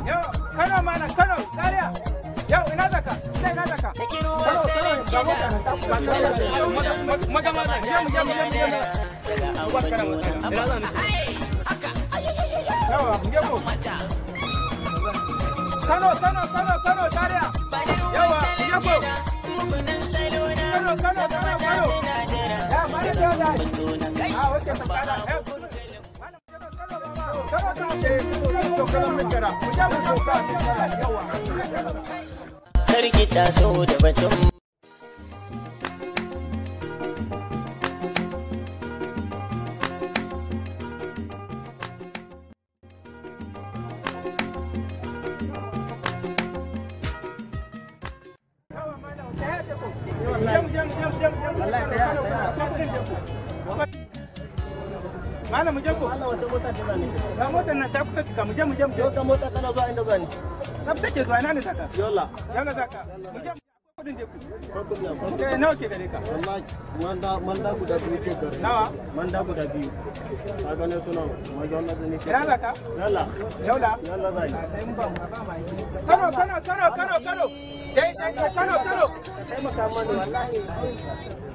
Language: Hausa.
Yau, Kano mana, Kano, Zaria. Yau, ina zaka? Ina zaka? Kano, ga mota. Maza, yawa, mu je ko. Kano, Zaria. Yawa, mu je ko. Kano. Ya, mari da da. Ah, oke, sakala. Karki taso da batun Malam mu je ko? Allah wata mota ta zane. Ga motar nan ta kusa cika mu je. Ga mota tana zuwa inda zani. Sab take zuwa ina ne saka? Yola zaka. Mu je kudin je ku. Kudin nawa ke gare ka? Wallahi manda guda biyu ce gare. Nawa? Manda guda biyu. Ka gane suna ma ga wannan ne. Ina zaka? Yola zai. Sai mun ba mai. Kano. Dai Kano. Kai maka mani wallahi.